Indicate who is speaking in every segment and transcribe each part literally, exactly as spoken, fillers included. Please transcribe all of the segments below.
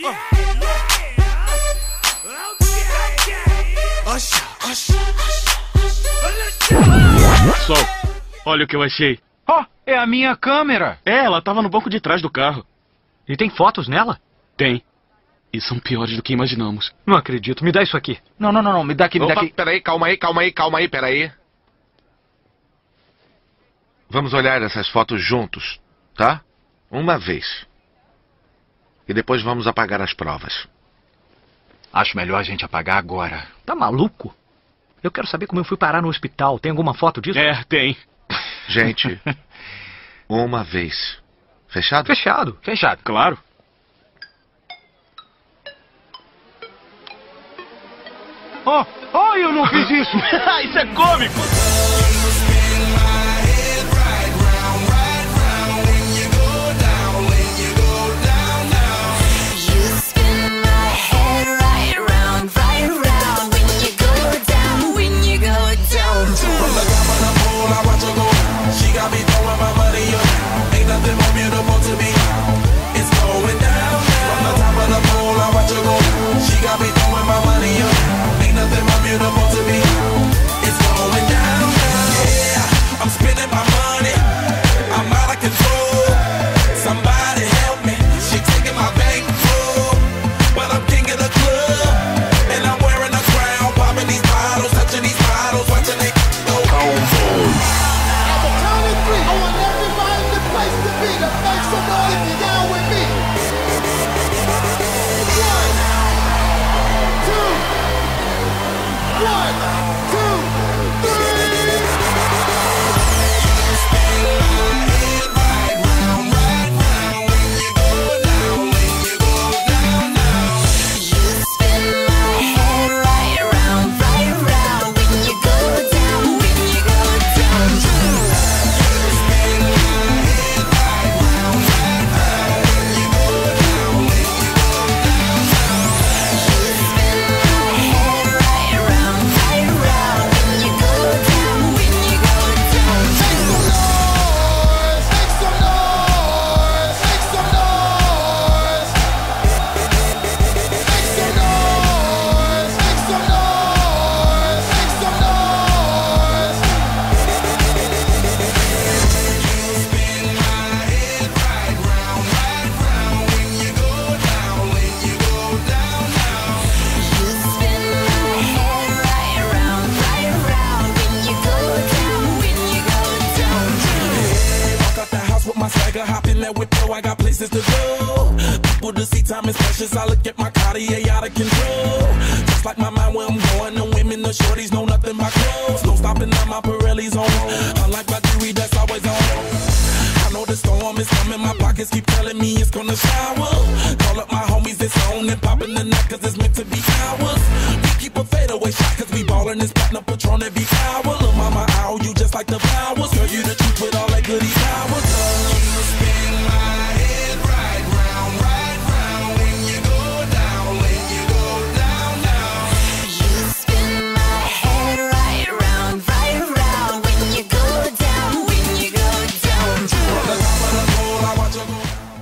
Speaker 1: Sol, olha o que eu achei.
Speaker 2: Oh, é a minha câmera.
Speaker 1: É, ela tava no banco de trás do carro.
Speaker 2: E tem fotos nela?
Speaker 1: Tem. E são piores do que imaginamos.
Speaker 2: Não acredito. Me dá isso aqui. Não, não, não, não. Me dá aqui, me
Speaker 3: Opa,
Speaker 2: dá aqui.
Speaker 3: Peraí, calma aí, calma aí, calma aí, peraí. Vamos olhar essas fotos juntos, tá? Uma vez. E depois vamos apagar as provas.
Speaker 2: Acho melhor a gente apagar agora. Tá maluco? Eu quero saber como eu fui parar no hospital. Tem alguma foto disso?
Speaker 1: É, tem.
Speaker 3: Gente, uma vez. Fechado?
Speaker 2: Fechado, fechado.
Speaker 1: Claro.
Speaker 2: Oh, oh, eu não fiz isso.
Speaker 1: Isso é cômico.
Speaker 4: I look at my Cartier out of control. Just like my mind where I'm going. The women, the shorties know nothing but clothes. No stopping at my Pirelli's on. Unlike my jewelry that's always on. I know the storm is coming. My pockets keep telling me it's gonna shower. Call up my homies, it's on and popping the night cause it's meant to be ours. We keep a fadeaway shot cause we ballin' this platinum Patron every hour. Look mama, ow, you just like the flowers. Girl, you the truth with all that goody powers. You spin my head right round, right round. When you go down, when you go down, down. You spin my head right round, right round. When you go down, when you go down, down. The top of the pole, I watch her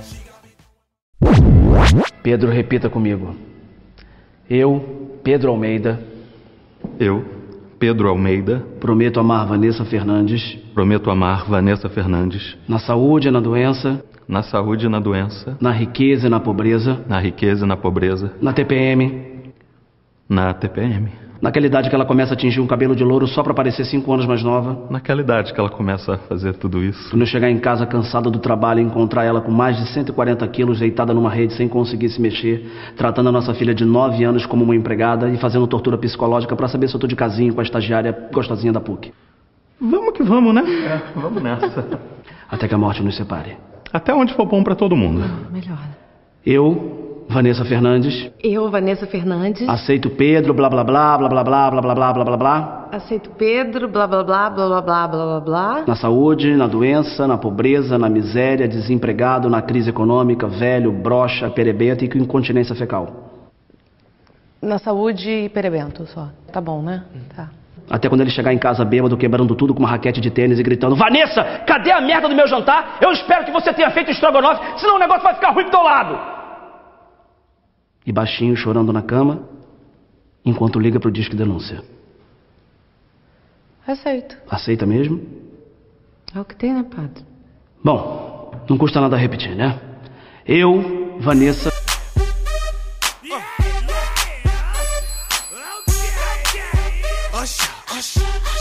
Speaker 4: go.
Speaker 5: Pedro, repita comigo. Eu, Pedro Almeida.
Speaker 6: Eu, Pedro Almeida.
Speaker 5: Prometo amar Vanessa Fernandes.
Speaker 6: Prometo amar Vanessa Fernandes.
Speaker 5: Na saúde e na doença.
Speaker 6: Na saúde e na doença.
Speaker 5: Na riqueza e na pobreza.
Speaker 6: Na riqueza e na pobreza.
Speaker 5: Na T P M.
Speaker 6: Na T P M.
Speaker 5: Naquela idade que ela começa a tingir um cabelo de louro só pra parecer cinco anos mais nova.
Speaker 6: Naquela idade que ela começa a fazer tudo isso.
Speaker 5: Quando eu chegar em casa cansada do trabalho e encontrar ela com mais de cento e quarenta quilos deitada numa rede sem conseguir se mexer, tratando a nossa filha de nove anos como uma empregada e fazendo tortura psicológica pra saber se eu tô de casinho com a estagiária gostosinha da P U C.
Speaker 6: Vamos que vamos, né? É, vamos nessa.
Speaker 5: Até que a morte nos separe.
Speaker 6: Até onde for bom pra todo mundo.
Speaker 7: Melhor.
Speaker 5: Eu, Vanessa Fernandes.
Speaker 7: Eu, Vanessa Fernandes.
Speaker 5: Aceito Pedro, blá blá blá, blá blá blá, blá blá blá, blá blá blá.
Speaker 7: Aceito Pedro, blá blá blá, blá blá blá, blá blá blá.
Speaker 5: Na saúde, na doença, na pobreza, na miséria, desempregado, na crise econômica, velho, broxa, perebenta e com incontinência fecal.
Speaker 7: Na saúde e perebento só. Tá bom, né? Tá.
Speaker 5: Até quando ele chegar em casa bêbado, quebrando tudo com uma raquete de tênis e gritando: Vanessa, cadê a merda do meu jantar? Eu espero que você tenha feito estrogonofe, senão o negócio vai ficar ruim do teu lado. e baixinho chorando na cama, enquanto liga pro Disque Denúncia.
Speaker 7: Aceito.
Speaker 5: Aceita mesmo?
Speaker 7: É o que tem, né, padre?
Speaker 5: Bom, não custa nada repetir, né? Eu, Vanessa...
Speaker 4: Usher, usher, usher.